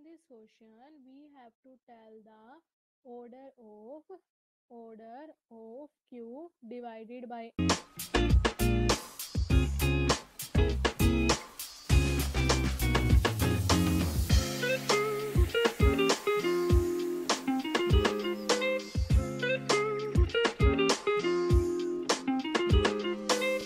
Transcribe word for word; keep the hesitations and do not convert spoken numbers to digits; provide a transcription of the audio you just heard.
this question we have to tell the order of order of Q divided by